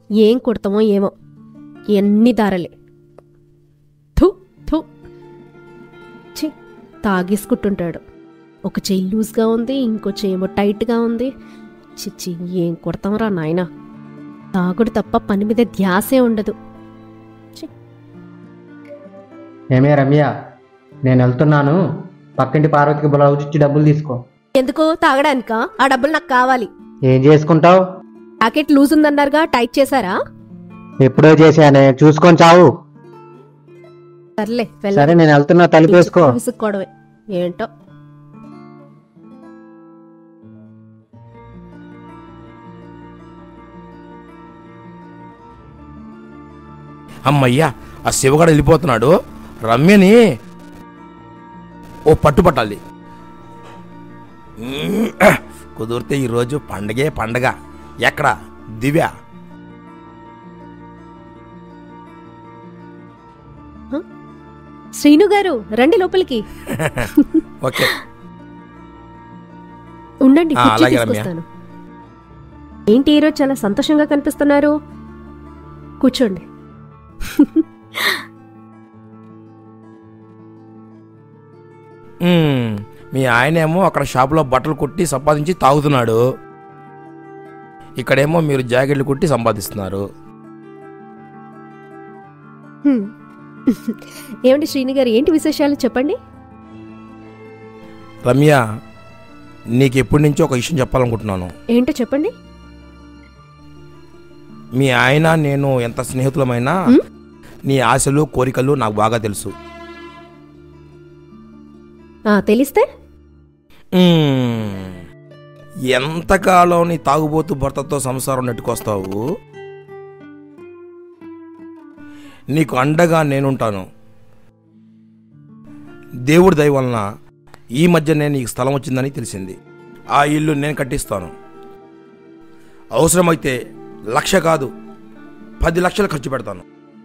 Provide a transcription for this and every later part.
ఏం కుడతామో ఏమో, ఎన్ని దారలే. థు థు ఛీ, తాగేసుకుంటుంటాడు. ఒక చెయ్యి లూజ్గా ఉంది, ఇంకో చెయ్యేమో టైట్గా ఉంది. చిచ్చి, ఏం కుడతాంరా నాయనా. తాగుడు తప్ప పని మీద ధ్యాసే ఉండదు. ఏమే రమ్య, నేను వెళ్తున్నాను. పక్కింటి పార్వతికి బ్లౌజ్ ఇచ్చి డబ్బులు తీసుకో. ఎందుకో? తాగడానికా? ఆ డబ్బులు నాకు కావాలి. ఏం చేసుకుంటావు? ప్యాకెట్ లూజ్ ఉందన్నారుగా, టైట్ చేశారా? ఎప్పుడో చేశానే, చూసుకొని చావు. సర్లే, సరే నేను వెళ్తున్నా, తలుపేసుకో. విసుక్కోవడమే ఏంటో. అమ్మయ్యా, ఆ శివగాడు వెళ్ళిపోతున్నాడు. రమ్యని ఓ పట్టుపట్టాలి. కుదిరితే ఈరోజు పండగే పండగ. ఎక్కడ దివ్య? శ్రీను గారు, రండి లోపలికి. ఓకే, ఉండండి, కుర్చీ అలాగే రమ్య. తీసుకొస్తాను. ఏంటి ఈరోజు చాలా సంతోషంగా కనిపిస్తున్నారు? కూర్చోండి. మీ ఆయనేమో అక్కడ షాపులో బట్టలు కుట్టి సంపాదించి తాగుతున్నాడు. ఇక్కడేమో మీరు జాకెట్లు కుట్టి సంపాదిస్తున్నారు. ఏమండి శ్రీని గారు, ఏంటి విశేషాలు చెప్పండి. రమ్య, నీకు ఎప్పటి నుంచో ఒక విషయం చెప్పాలనుకుంటున్నాను. ఏంటో చెప్పండి. మీ ఆయన నేను ఎంత స్నేహితులమైనా నీ ఆశలు కోరికలు నాకు బాగా తెలుసు. తెలిస్తే ఎంతకాలం నీ తాగుబోతు భర్తతో సంసారం నెట్టుకొస్తావు? నీకు అండగా నేనుంటాను. దేవుడి దయ వలన ఈ మధ్యనే నీకు స్థలం వచ్చిందని తెలిసింది. ఆ ఇల్లు నేను కట్టిస్తాను. అవసరమైతే 1,00,000 కాదు 10 లక్షలు ఖర్చు పెడతాను.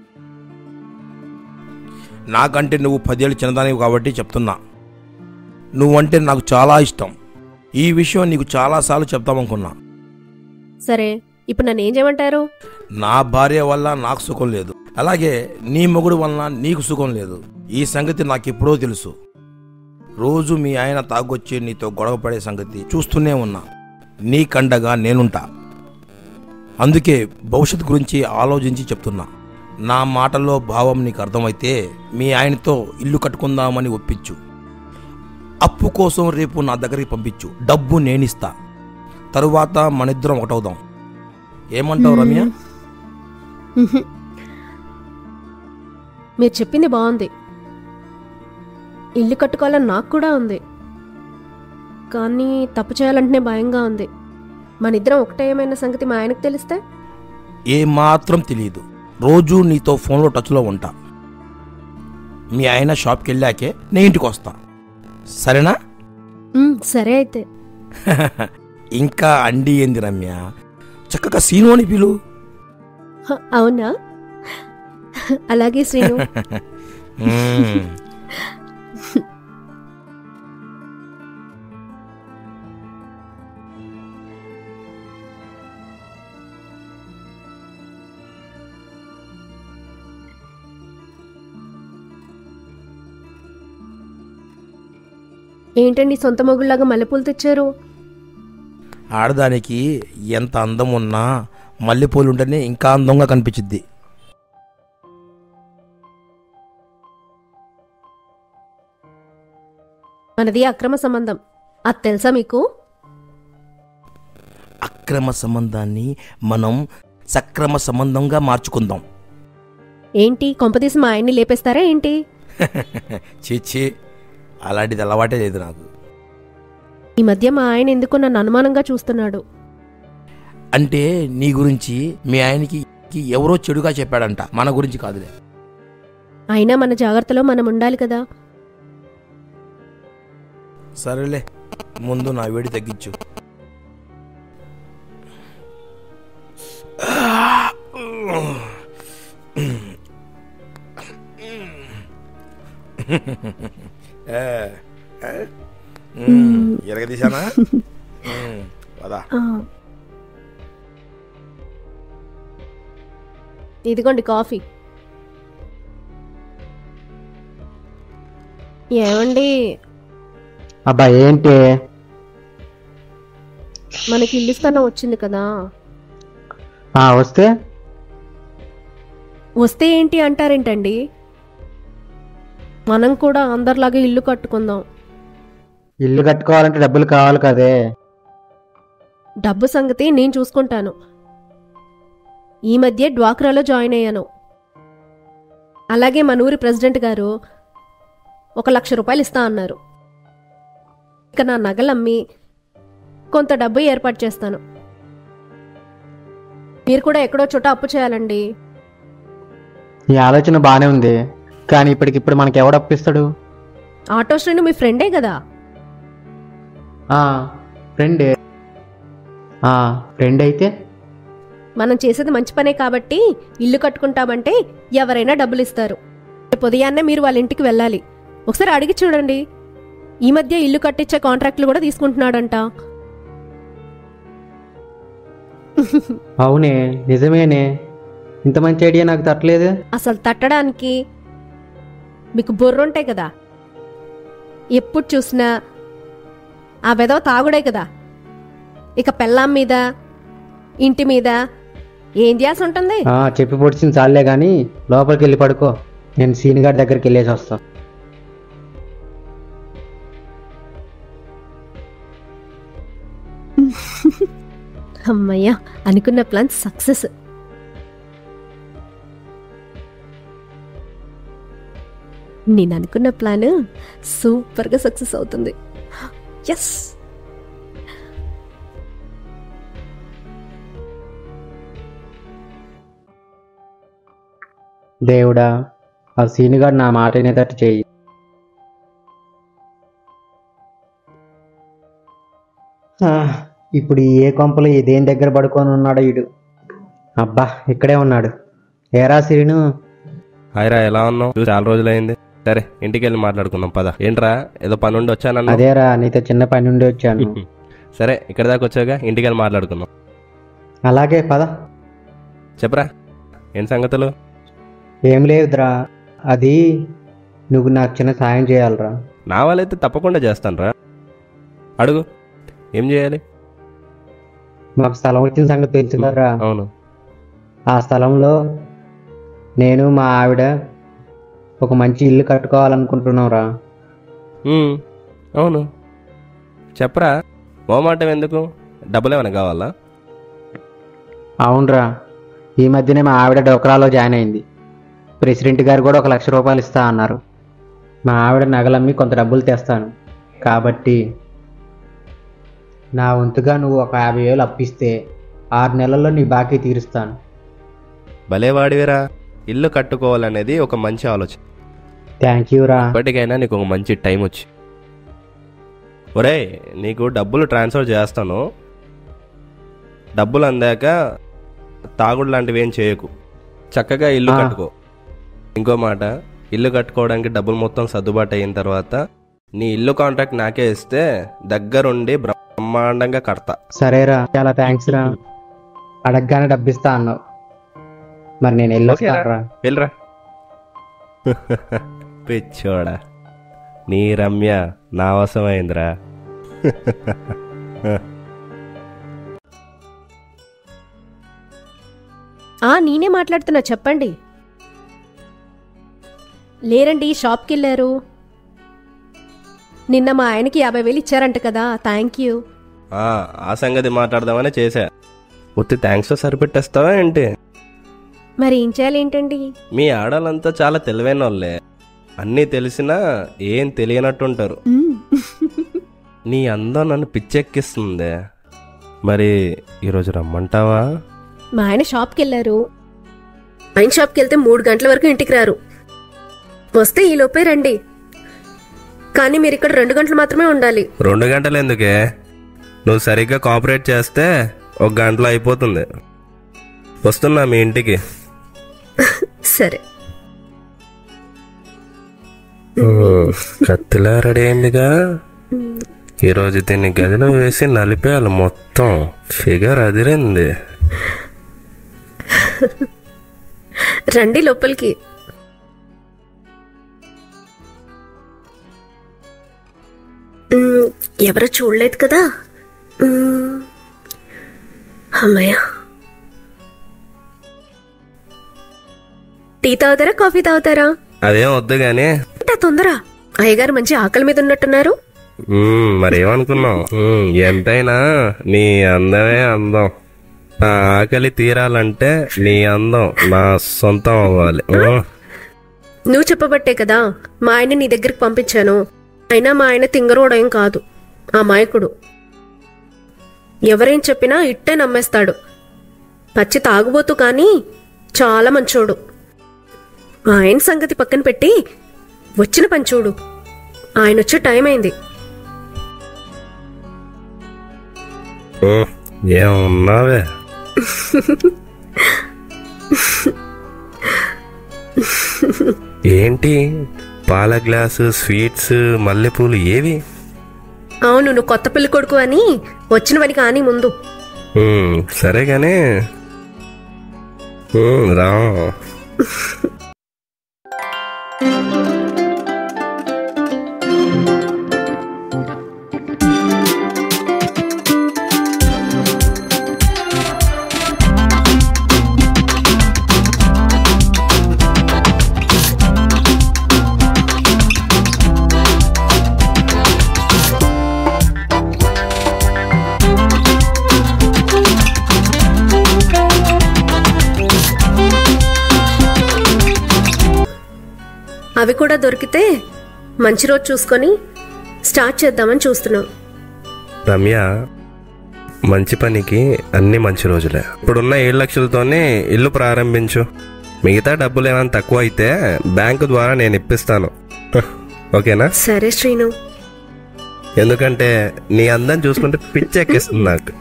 నాకంటే నువ్వు 10 ఏళ్ళు చిన్నదానివి కాబట్టి చెప్తున్నా. నువ్వంటే నాకు చాలా ఇష్టం. ఈ విషయం నీకు చాలాసార్లు చెప్తామనుకున్నా. సరే, ఇప్పుడు నన్ను ఏం చేయమంటారు? నా భార్య వల్ల నాకు సుఖం లేదు, అలాగే నీ మొగుడు వలన నీకు సుఖం లేదు. ఈ సంగతి నాకెప్పుడో తెలుసు. రోజు మీ ఆయన తాగొచ్చి నీతో గొడవ పడే సంగతి చూస్తూనే ఉన్నా. నీకండగా నేనుంటా. అందుకే భవిష్యత్తు గురించి ఆలోచించి చెప్తున్నా. నా మాటల్లో భావం నీకు అర్థమైతే మీ ఆయనతో ఇల్లు కట్టుకుందామని ఒప్పించు. అప్పు కోసం రేపు నా దగ్గరికి పంపించు. డబ్బు నేనిస్తా. తరువాత మనిద్దరం ఒకటవుదాం. ఏమంటావు రమ్య? మీరు చెప్పింది బాగుంది. ఇల్లు కట్టుకోవాలని నాకు కూడా ఉంది, కానీ తప్పు చేయాలంటేనే భయంగా ఉంది. మనిద్దరం ఒకటే ఏమైనా సంగతి మా ఆయనకు తెలిస్తే? ఏమాత్రం తెలియదు. రోజు నీతో ఫోన్లో టచ్లో ఉంటా. మీ ఆయన షాప్కి వెళ్ళాకే నేను ఇంటికి వస్తా. సరేనా? సరే అయితే. ఇంకా అండి ఏంది రమ్య, చక్కగా సీను అని పిలు. అవునా? అలాగే శ్రీను. ఏంటండి సొంత మొగుళ్ళలాగా మల్లెపూలు తెచ్చారు? ఆడదానికి ఎంత అందం ఉన్నా మల్లెపూలు ఉంటేనే ఇంకా అందంగా కనిపించిద్ది. మనది అక్రమ సంబంధం, అది తెలుసా మీకు? అక్రమ సంబంధాన్ని మనం సక్రమ సంబంధంగా మార్చుకుందాం. ఏంటి, కొంపదీసి మా ఆయన్ని లేపేస్తారా ఏంటి? చీచి, అలాంటిది అలవాటే లేదు నాకు. ఈ మధ్య మా ఆయన ఎందుకో నన్ను అనుమానంగా చూస్తున్నాడు. అంటే నీ గురించి మీ ఆయనకి ఎవరో చెడుగా చెప్పాడంట, మన గురించి కాదులే. అయినా మన జాగ్రత్తలో మనం ఉండాలి కదా. సరేలే, ముందు నా వేడి తగ్గించు. ఎరగదీశానా? పదా. ఇదిగోండి కాఫీ. ఏమండి, అబ్బా ఏంటి? మనకి ఇల్లు స్థలం వచ్చింది కదా, వస్తే వస్తే ఏంటి అంటారేంటండి? మనం కూడా అందరిలాగా ఇల్లు కట్టుకుందాం. ఇల్లు కట్టుకోవాలంటే డబ్బులు కావాలి కదే. డబ్బు సంగతి నేను చూసుకుంటాను. ఈ మధ్య డ్వాక్రాలో జాయిన్ అయ్యాను. అలాగే మన ఊరి ప్రెసిడెంట్ గారు 1,00,000 రూపాయలు ఇస్తా అన్నారు. ఇక నా నగలమ్మి కొంత డబ్బు ఏర్పాటు చేస్తాను. మీరు కూడా ఎక్కడో చోట అప్పు చేయాలండి. ఈ ఆలోచన బానే ఉంది, కానీ ఇప్పటికిప్పుడు మనకి ఎవడు అప్పిస్తాడు? ఆటో శ్రేణి మీ ఫ్రెండే కదా. ఫ్రెండే. ఫ్రెండ్ అయితే మనం చేసేది మంచి పనే కాబట్టి ఇల్లు కట్టుకుంటామంటే ఎవరైనా డబ్బులు ఇస్తారు. రేపు ఉదయాన్నే మీరు వాళ్ళ ఇంటికి వెళ్ళాలి. ఒకసారి అడిగి చూడండి. ఈ మధ్య ఇల్లు కట్టించే కాంట్రాక్టులు కూడా తీసుకుంటున్నాడంట. అవునే, నిజమేనే. ఇంత మంచి ఐడియా నాకు తట్టలేదు. అసలు తట్టడానికి మీకు బుర్రుంటాయి కదా. ఎప్పుడు చూసినా ఆ వెధవ తాగుడే కదా. ఇక పెళ్ళాం మీద ఇంటి మీద ఏం చేయాల్సి ఉంటుంది? చెప్పి పొడిచింది చాలే గాని లోపలికి వెళ్ళి పడుకో. నేను సీనిగారి దగ్గరికి వెళ్ళేసి వస్తా. అమ్మయ్యా, అనుకున్న ప్లాన్ సక్సెస్. నేను అనుకున్న ప్లాన్ సూపర్గా సక్సెస్ అవుతుంది. ఎస్. దేవుడా, ఆ సీనిగాడు నా మాట వినేటట్టు చెయ్యి. ఇప్పుడు ఏ కొంపలో దేని దగ్గర పడుకొని ఉన్నాడో ఈడు. అబ్బా, ఇక్కడే ఉన్నాడు. ఏరా శ్రీను? హాయ్రా, ఎలా ఉన్నావు? చాలా రోజులైంది. సరే, ఇంటికి వెళ్ళి మాట్లాడుకుందాం పద. ఏంట్రా, ఏదో పని ఉండి వచ్చానన్నా? అదేరా, నీతో చిన్న పని ఉండి వచ్చాను. సరే, ఇక్కడ దాకా వచ్చాక ఇంటికి వెళ్ళి మాట్లాడుకుందాం. అలాగే పద. చెప్పరా, ఏం సంగతులు? ఏం లేదురా, అది నువ్వు నాకు చిన్న సాయం చేయాలరా. నా వాళ్ళైతే తప్పకుండా చేస్తానురా. అడుగు, ఏం చేయాలి? మాకు స్థలం వచ్చిన సంగతి తెలుసు కదరా. అవును. ఆ స్థలంలో నేను మా ఆవిడ ఒక మంచి ఇల్లు కట్టుకోవాలనుకుంటున్నావురా. అవును, చెప్పరా. మోమాటం ఎందుకు? డబ్బులు ఏమైనా కావాలా? అవునరా, ఈ మధ్యనే మా ఆవిడ డోక్రాలో జాయిన్ అయింది. ప్రెసిడెంట్ గారు కూడా 1,00,000 రూపాయలు ఇస్తా అన్నారు. మా ఆవిడ నగలమ్మి కొంత డబ్బులు తెస్తాను. కాబట్టి నా వంతుగా నువ్వు ఒక 50,000 అప్పిస్తే 6 నెలల్లో నీ బాకీ తీరుస్తాను. భలేవాడివిరా. ఇల్లు కట్టుకోవాలనేది ఒక మంచి ఆలోచన. థ్యాంక్ యూ రా. ఇప్పటికైనా నీకు ఒక మంచి టైం వచ్చి. ఒరేయ్, నీకు డబ్బులు ట్రాన్స్ఫర్ చేస్తాను. డబ్బులు అందాక తాగుడు లాంటివి ఏం చేయకు. చక్కగా ఇల్లు కట్టుకో. ఇంకో మాట, ఇల్లు కట్టుకోవడానికి డబ్బులు మొత్తం సర్దుబాటు అయిన తర్వాత నీ ఇల్లు కాంట్రాక్ట్ నాకే ఇస్తే దగ్గరుండి బ్రహ్మాండంగా కడతా. సరేరా, చాలా థ్యాంక్స్ రా. అడగగానే డబ్బిస్తా అన్నావు, మరి నేను వెళ్ళొస్తారా? వెళ్ళరా. పిచ్చోడా, నీ రమ్య నా వశమైందిరా. నేనే మాట్లాడుతున్నా, చెప్పండి. లేరండి, షాప్కి వెళ్ళారు. నిన్న మా ఆయనకి 50,000 ఇచ్చారంట కదా. Thank you. ఆ సంగతి మాట్లాడదామని చేశా. ఉత్తి థ్యాంక్స్ సరిపెట్టేస్తావా ఏంటి? మరి ఏం చేయాలి ఏంటండి? మీ ఆడవాళ్ళంతా చాలా తెలివైన వాళ్ళే. అన్నీ తెలిసినా ఏం తెలియనట్టుంటారు. నీ అందం నన్ను పిచ్చెక్కిస్తుంది. మరి ఈరోజు రమ్మంటావా? మా ఆయన షాప్కి వెళ్ళారు. ఆయన షాప్కి వెళ్తే 3 గంటల వరకు ఇంటికి రారు. వస్తే ఈ లోపే రండి. కానీ మీరు ఇక్కడ 2 గంటలు మాత్రమే ఉండాలి. 2 గంటలు ఎందుకే? నువ్వు సరిగ్గా కోఆపరేట్ చేస్తే 1 గంటలో అయిపోతుంది. వస్తున్నా మీ ఇంటికి. సరే. కత్తిలా రెడీ అయిందిగా. ఈరోజు దీన్ని గదిలో వేసి నలిపేయాలి. మొత్తం ఫిగర్ అదిరింది. రండి లోపలికి. ఎవరో చూడలేదు కదా. అమ్మయ్య. టీ తాగుతారా, కాఫీ తాగుతారా? అదేం వద్దు గానీ. తొందర. అయ్యగారు మంచి ఆకలి మీద ఉన్నట్టున్నారు. మరేమనుకున్నావు? ఎంతైనా నీ అందమే అందం. నా ఆకలి తీరాలంటే నీ అందం నా సొంతం అవ్వాలి. నువ్వు చెప్పబట్టే కదా మా ఆయన నీ దగ్గరికి పంపించాను. అయినా మా ఆయన తింగరోడేం కాదు, అమాయకుడు. ఎవరేం చెప్పినా ఇట్టే నమ్మేస్తాడు. పచ్చి తాగుబోతు కానీ చాలా మంచోడు. ఆయన సంగతి పక్కన పెట్టి వచ్చిన పని చూడు. ఆయన వచ్చే టైం అయింది. ఏమున్నావే? ఏంటి పాల గ్లాసు, స్వీట్స్, మల్లెపూలు ఏవి? అవును, నువ్వు కొత్త పెళ్లి కొడుకు అని వచ్చినవని కానీ ముందు. సరే గానీ రా. అవి కూడా దొరికితే మంచి రోజు చూసుకొని స్టార్ట్ చేద్దామని చూస్తున్నాం. రమ్య, మంచి పనికి అన్ని మంచి రోజులే. ఇప్పుడున్న 7 లక్షలతోనే ఇల్లు ప్రారంభించు. మిగతా డబ్బులు ఏమైనా తక్కువ అయితే బ్యాంకు ద్వారా నేను ఇప్పిస్తాను. ఓకేనా? సరే శ్రీను. ఎందుకంటే నీ అందం చూసుకుంటే పిచ్చెక్కిస్తుంది నాకు.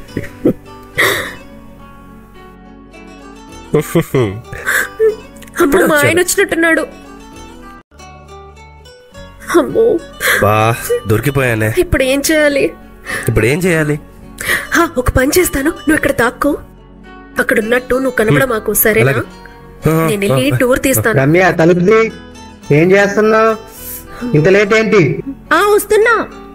అమ్మో, మా ఆయన వచ్చినట్టున్నాడు. అమ్మో, బా దొరికిపోయానే. ఇప్పుడు ఏం చేయాలి? ఒక పని చేస్తాను, నువ్వు ఇక్కడ దాక్కో. అక్కడ ఉన్నట్టు నువ్వు కనబడ మాకు, సరేనా? నేను వెళ్ళి టూర్ తీస్తాను. రమ్య, తలుపుది. ఏం చేస్తున్నావు? ఇంత లేట్ ఏంటి? వస్తున్నా.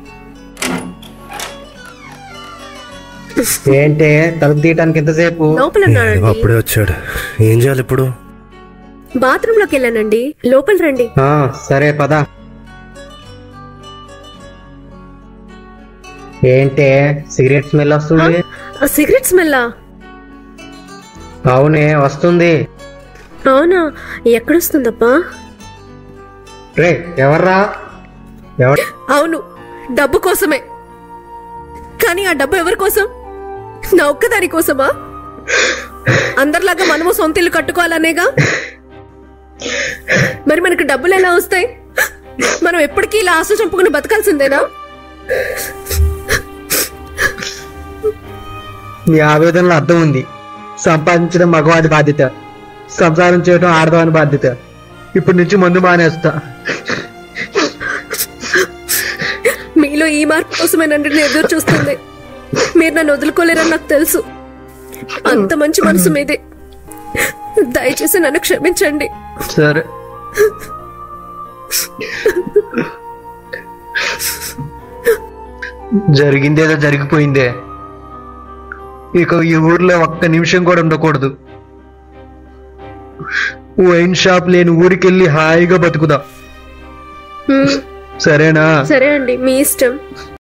ఏంటి తలుపు తీయటానికి ఎంతసేపు? లోపల ఉన్నాడండి. అప్పుడే వచ్చాడు. ఏం చేయాలి ఇప్పుడు? బాత్రూమ్ లోకి వెళ్ళానండి, లోపల రండి. సరే పద. ఏంటే సిగరెట్ స్మెల్ వస్తుంది? Cigarette smell? అవునే వస్తుంది. అవునా? ఎక్కడొస్తుందప్పా? రే ఎవర్రా? అవును, డబ్బు కోసమే. కానీ ఆ డబ్బు ఎవరి కోసం? నా ఒక్కదాని కోసమా? అందరిలాగా మనము సొంత ఇల్లు కట్టుకోవాలనేగా. మరి మనకు డబ్బులు ఎలా వస్తాయి? మనం ఎప్పటికీ ఇలా ఆశ చంపుకుని బతకాల్సిందేనా? నీ ఆవేదనలో అర్థం ఉంది. సంపాదించడం మగవాడి బాధ్యత, సంసారం చేయడం ఆడదాని బాధ్యత. ఇప్పటి నుంచి మందు మానేస్తా. మీలో ఈ మార్పు కోసమేనండి నేను ఎదురు చూస్తుంది. మీరు నన్ను వదులుకోలేరని నాకు తెలుసు. అంత మంచి మనసు మీదే. దయచేసి నన్ను క్షమించండి. సరే. జరిగిందేదో జరిగిపోయిందే. ఇక ఈ ఊర్లో ఒక్క నిమిషం కూడా ఉండకూడదు. వైన్ షాప్ లేని ఊరికెళ్ళి హాయిగా బతుకుదా. సరేనా? సరే అండి, మీ ఇష్టం.